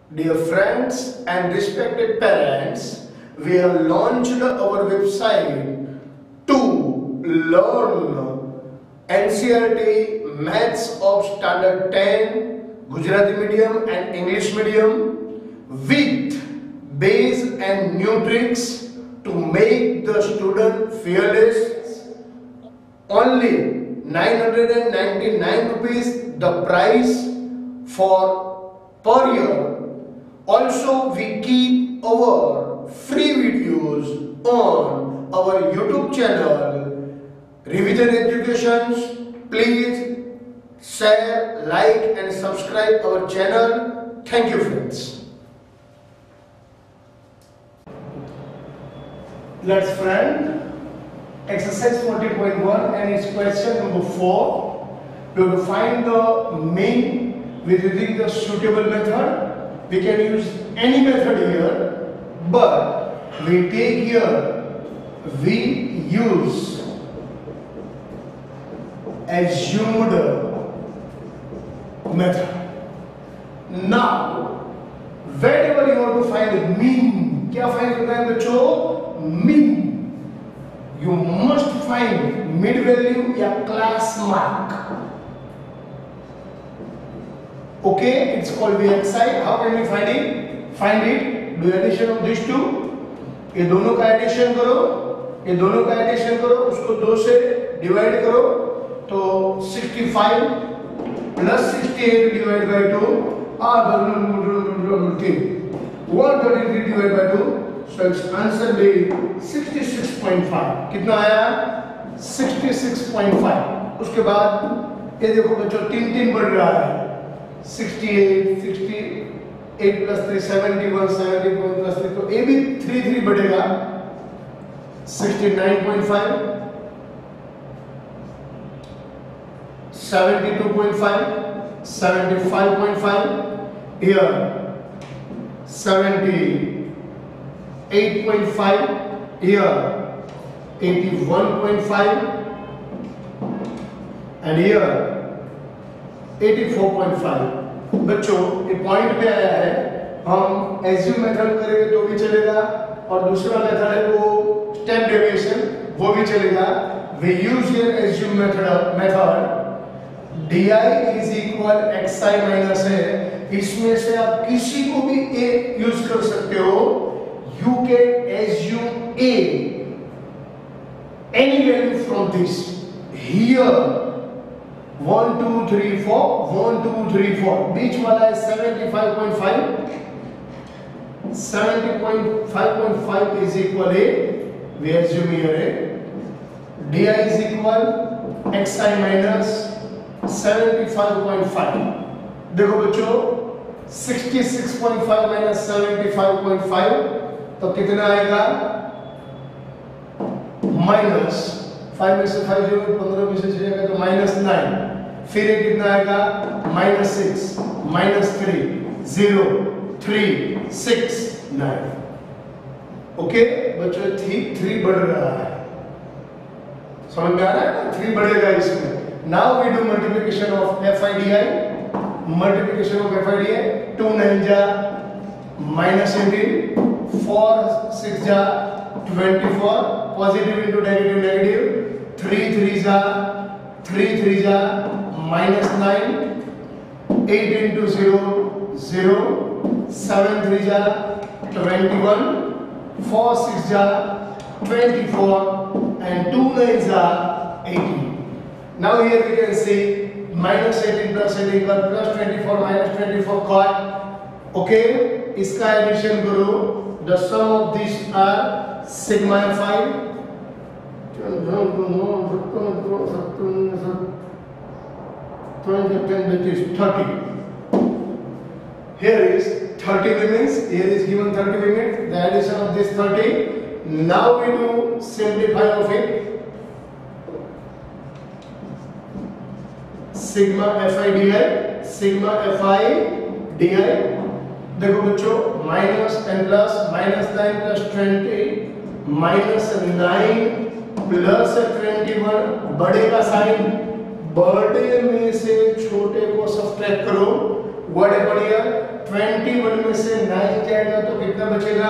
Dear friends and respected parents, we have launched our website to learn NCERT Maths of Standard 10, Gujarati medium and English medium with base and new tricks to make the student fearless. Only 999 rupees the price for per year. Also, we keep our free videos on our YouTube channel, Revision Educations. Please share, like and subscribe our channel. Thank you, friends. Let's friend, exercise 40.1 and it's question number 4. We have to find the mean with using the suitable method. We can use any method here, but we take here, we use assumed method. Now, whenever you want to find the mean, क्या find करना है बच्चों? Mean. You must find mid value या class mark. Okay, it's called VXI. How can we find it? Find it. Do addition of these two. ये दोनों का addition करो, ये दोनों का एडिशन करो, उसको 2 से डिवाइड करो, तो 65 plus 68 divided by 2 133 divided by 2, so its answer be 66.5. कितना आया? 66.5. उसके बाद ये देखो बच्चों 3 बढ़ रहा है, 68 plus 3 71 71 plus 3, तो ये भी 3 बढ़ेगा, 69.5 72.5 75.5 here 78.5 here 81.5 and here 84.5. बच्चों ये पॉइंट पे आया है, हम एज्यूम मेथड करेंगे तो भी चलेगा और दूसरा मेथड है वो स्टेप डेविएशन, वो भी चलेगा. We use here assume method. di is equal xi minus है, इसमें से आप किसी को भी a यूज कर सकते हो. You can assume a any value from this. Here 1 2 3 4 1 2 3 4 बीच वाला है 75.5. 70.5.5 is equal a, we assume here a di is equal xi minus 75.5. देखो बच्चों 66.5 minus 75.5 तो कितना आएगा? माइनस 5 में से 5 जो 15 में से जाएगा तो -9. फिर ये कितना आएगा? -6 -3 0 3 6 9. ओके बच्चों 3 बढ़ रहा है, समझ में आ रहा है ना? 3 बढ़ेगा इसमें. Now we do multiplication of FIDI. Multiplication of FIDI. 2 9 जा -18, 4 6 जा 24, positive into negative negative, 3 3 जा -9, 8 into 0 0, 7 3 जा 21, 4 6 जा 24 and 2 9 जा 18. Now here we can see -18 plus 18 plus 24 minus 24 got. Okay, इसका एडिशन करो. The sum of these are sigma fi. That is 30. Here is 30 remains. Here is given 30 remains. The addition of this 30. Now we do simplify of it. Sigma fi di, sigma fi di. देखो बच्चों minus n plus -9 plus 20 -9 plus 21 बड़े का sign, बड़े में से छोटे को subtract करो. व्हाट है बढ़िया? 21 में से 9 जाएगा तो कितना बचेगा?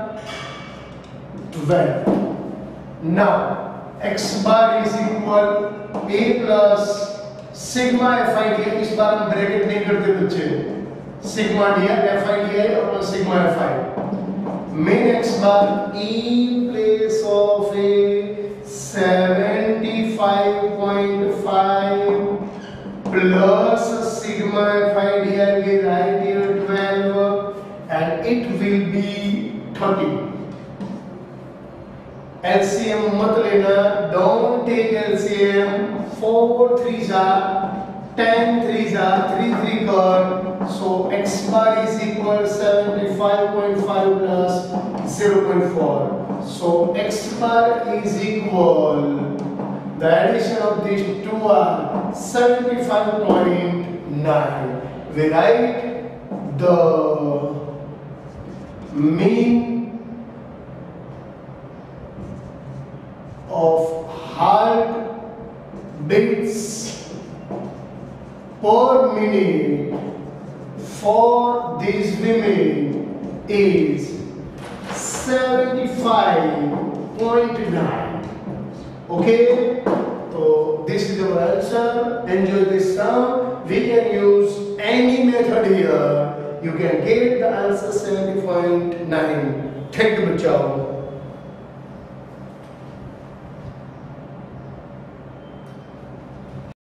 12. Now x bar is equal a plus sigma fi di. इस बार हम ब्रैकेट नहीं करते बच्चे, सिग्मा दिया fi di और sigma fi. Main x bar in place of a 75.5 plus sigma fi di, we write here 12 and it will be 30. LCM मत लेना, don't take LCM. 4 3s are 10, 3s are 3 3 cut. So x bar is equal 75.5 plus 0.4. So x bar is equal, the addition of these two are 75.9. We write the mean of heart beats per minute for these women is 75.9. Okay, so this is our answer. Enjoy this sum. We can use any method here. You can get the answer 70.9. Thank you, bachao.